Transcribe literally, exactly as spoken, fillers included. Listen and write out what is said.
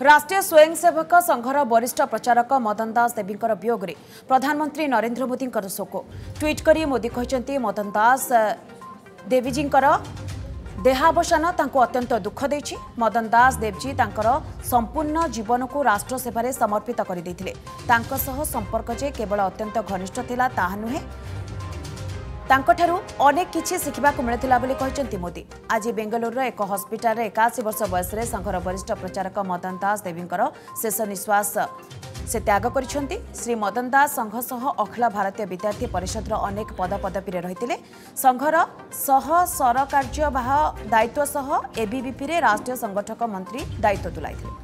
राष्ट्रीय स्वयंसेवक संघर वरिष्ठ प्रचारक मदन दास देवी वियोग में प्रधानमंत्री नरेंद्र मोदी शोक ट्वीट कर मोदी कहते मदन दास देवीजी देहावसान अत्यंत दुख देछि। मदन दास देवजी तांकर संपूर्ण जीवन को राष्ट्र सेवार समर्पित करते संपर्क जे केवल अत्यंत घनिष्ठ थिला ताहा नुहे तांकठारु अनेक किछि शिखिबाकु मिलिथिला बोली कहचंती मोदी। आज बेंगलुरु एक हॉस्पिटल रे इक्यासी वर्ष बयस रे संघर वरिष्ठ प्रचारक मदन दास देवींकर शेष निश्वास से त्याग करिसेंती। श्री मदन दास संघ सह अखिल भारतीय विद्यार्थी परिषद अनेक पद पदवी रे रहिथिले। संघर सह सरकार्यवाह दायित्व सह एबीवीपी रे राष्ट्रीय संगठक मंत्री दायित्व तुलाइथिले।